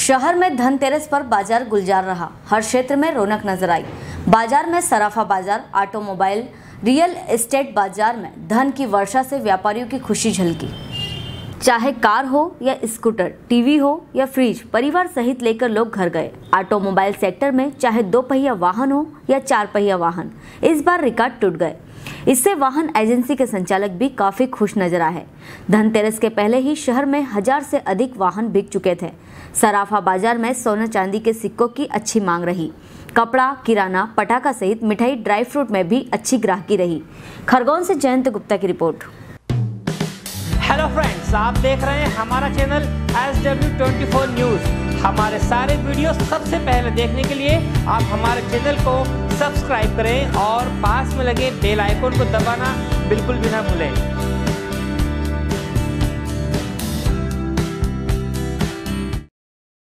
शहर में धनतेरस पर बाजार गुलजार रहा। हर क्षेत्र में रौनक नजर आई। बाजार में सराफा बाजार, ऑटोमोबाइल, रियल एस्टेट बाजार में धन की वर्षा से व्यापारियों की खुशी झलकी। चाहे कार हो या स्कूटर, टीवी हो या फ्रिज, परिवार सहित लेकर लोग घर गए। ऑटोमोबाइल सेक्टर में चाहे 2 पहिया वाहन हो या 4 पहिया वाहन, इस बार रिकॉर्ड टूट गए। इससे वाहन एजेंसी के संचालक भी काफी खुश नजर आए। धनतेरस के पहले ही शहर में 1000 से अधिक वाहन बिक चुके थे। सराफा बाजार में सोना चांदी के सिक्कों की अच्छी मांग रही। कपड़ा, किराना, पटाखा सहित मिठाई, ड्राई फ्रूट में भी अच्छी ग्राहकी रही। खरगोन से जयंत गुप्ता की रिपोर्ट। हेलो फ्रेंड्स, आप देख रहे हैं हमारा चैनल SW24 न्यूज़। हमारे सारे वीडियो सबसे पहले देखने के लिए आप हमारे चैनल को सब्सक्राइब करें और पास में लगे बेल आइकन को दबाना बिल्कुल भी ना भूलें।